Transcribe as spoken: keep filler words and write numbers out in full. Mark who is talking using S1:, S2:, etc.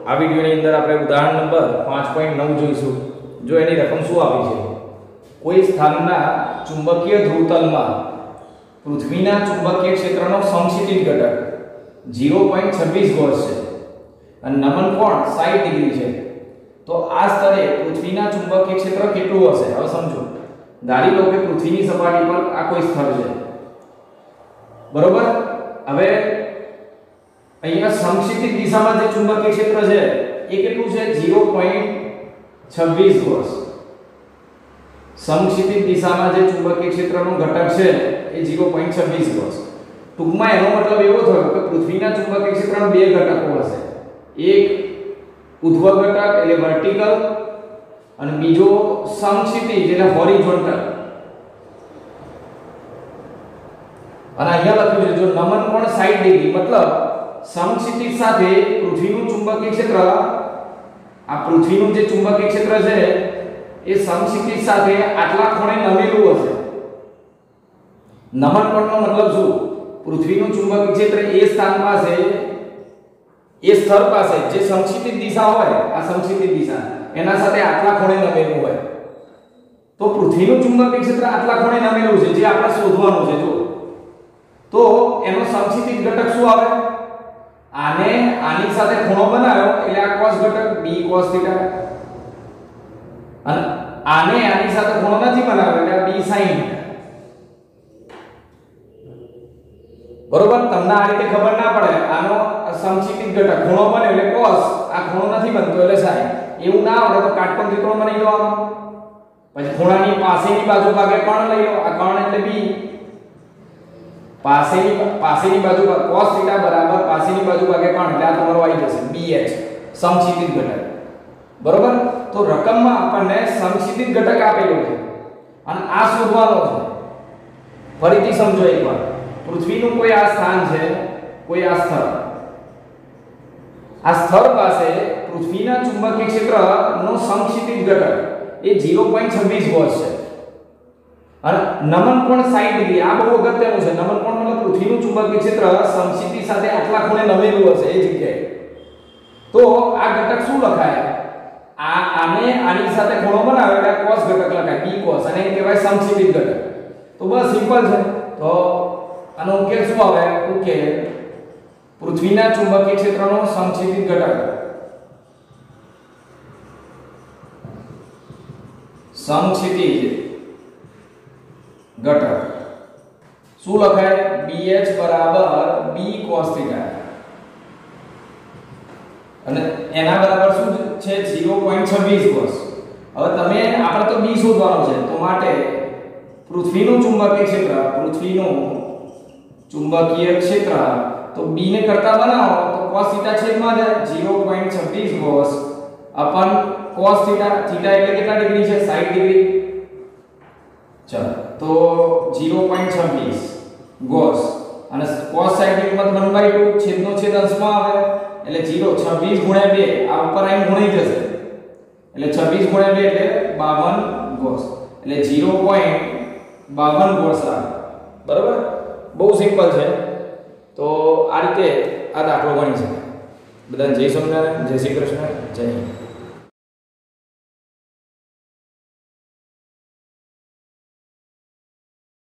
S1: આ વિડિયોની અંદર આપણે ઉદાહરણ નંબર પાંચ પોઈન્ટ નવ જોઈશું। જો એની રકમ શું આપી છે, કોઈ સ્થાનના ચુંબકીય ધ્રુવતલમાં પૃથ્વીના ચુંબકીય ક્ષેત્રનો સમક્ષિતિજ ઘટક ઝીરો પોઈન્ટ છવ્વીસ ગોસ છે અને નમન કોણ સાઠ ડિગ્રી છે, તો આ સ્તરે પૃથ્વીના ચુંબકીય ક્ષેત્ર કેટલું હશે? હવે સમજો, ધારી લો કે પૃથ્વીની સપાટી પર આ કોઈ સ્થળ છે, બરોબર। હવે અહીંયા સમક્ષિતિજ દિશામાં જે ચુંબકીય ક્ષેત્ર છે એ કેટલું છે? ઝીરો પોઈન્ટ છવ્વીસ ગોસ। સમક્ષિતિજ દિશામાં જે ચુંબકીય ક્ષેત્રનો ઘટક છે એ ઝીરો પોઈન્ટ છવ્વીસ ગોસ। ટૂંકમાં એનો મતલબ એવો થયો કે પૃથ્વીના ચુંબકીય ક્ષેત્રમાં બે ઘટકો હશે, એક ઉધ્વ ઘટક એટલે વર્ટિકલ અને બીજો સમક્ષિતિજ એટલે હોરિઝોન્ટલ। અને અહીંયા લખ્યું છે જો નમન કોણ સાઠ ડિગ્રી, મતલબ સમક્ષિતિજ સાથે પૃથ્વીનું ચુંબકીય ક્ષેત્ર, આ પૃથ્વીનું જે ચુંબકીય ક્ષેત્ર છે એ સમક્ષિતિજ સાથે આટલા ખૂણે નમેલું હશે। નમન કોણનો મતલબ શું? પૃથ્વીનું ચુંબકીય ક્ષેત્ર એ સ્થાન પાસે, એ સ્તર પાસે જે સમક્ષિતિજ દિશા હોય, આ સમક્ષિતિજ દિશા એના સાથે આટલા ખૂણે નમેલું હોય, તો પૃથ્વીનું ચુંબકીય ક્ષેત્ર આટલા ખૂણે નમેલું છે જે આપણે શોધવાનું છે। જો તો એનો સમક્ષિતિજ ઘટક શું આવે? આને આની સાથે ખૂણો બનાવ્યો એટલે આ cos ઘટક b cos θ, અને આને આની સાથે ખૂણો નથી બનાવ્યો એટલે આ b sin θ, બરોબર। તમને આ રીતે ખબર ના પડે, આનો સમક્ષિતિજ ઘટક ખૂણો બને એટલે cos, આ ખૂણો નથી બનતો એટલે sin, એવું ના આવડે તો કાટકોણ ત્રિકોણ બનાવી દો આનો, પછી ખૂણાની પાસેની બાજુ ભાગે કર્ણ લઈ લો, આ કર્ણ એટલે b, પાસેની પાસેની બાજુ cos θ બરાબર પાસેની બાજુ ભાગે કર્ણ એટલે આ તમારો આવી જશે bh, સમક્ષિતિજ ઘટક, બરોબર। તો રકમમાં આપણને સમક્ષિતિજ ઘટક આપેલો છે અને આ શોધવાનો છે। ફરીથી સમજો એકવાર, પૃથ્વીનું કોઈ આ સ્થાન છે, કોઈ આ સ્થળ, આ સ્થળ પાસે પૃથ્વીના ચુંબકીય ક્ષેત્રનો સમક્ષિતિજ ઘટક એ ઝીરો પોઈન્ટ છવ્વીસ ગોસ છે અને નમન કોણ સાઠ ડિગ્રી, આ બહુ અગત્યનું છે। નમન કોણ મતલબ પૃથ્વીનું ચુંબકીય ક્ષેત્ર સમક્ષિતિજ સાથે આટલા ખૂણે નમેલું હશે એ જગ્યાએ, તો આ ઘટક શું લખાય? આ આને આની સાથે ખૂણો બનાવે એટલે cos ઘટક લખાય, b cos, અને એ કહેવાય સમક્ષિતિજ ઘટક। તો બસ સિમ્પલ છે। તો આનો ઉકેલ શું આવે? ઉકેલ પૃથ્વીના ચુંબકીય ક્ષેત્રનો સમક્ષિતિજ ઘટક, સમક્ષિતિજ ઘટક શું લખાય? bh બરાબર b cos θ, અને એના બરાબર શું છે? ઝીરો પોઈન્ટ છવ્વીસ ગોસ। હવે તમે આપણે તો b શોધવાનું છે, તો માટે પૃથ્વીનું ચુંબકીય ક્ષેત્ર, પૃથ્વીનું ચુંબકીય ક્ષેત્ર તો b ને કરતા બનાવો તો cos θ છેદમાં જાય ઝીરો પોઈન્ટ છવ્વીસ ગોસ અપન cos θ, θ એટલે કેટલા ડિગ્રી છે? સાઠ ડિગ્રી। ચલો તો ઝીરો પોઈન્ટ છવ્વીસ ગોસ અને cos સાઠ ની કિંમત one by two, છેદનો છેદ અંશમાં આવે એટલે ઝીરો, છવ્વીસ ગુણ્યા બે, આ ઉપર આઈને ગુણાઈ જશે એટલે છવ્વીસ ગુણ્યા બે એટલે બાવન ગોસ, એટલે ઝીરો પોઈન્ટ બાવન ગોસ આવે, બરાબર। બહુ સિમ્પલ છે। તો આ રીતે આ દાખલો ગણી શકાય। બધાને જય સ્વામિનારાયણ, જય શ્રી કૃષ્ણ, જય હિન્દ।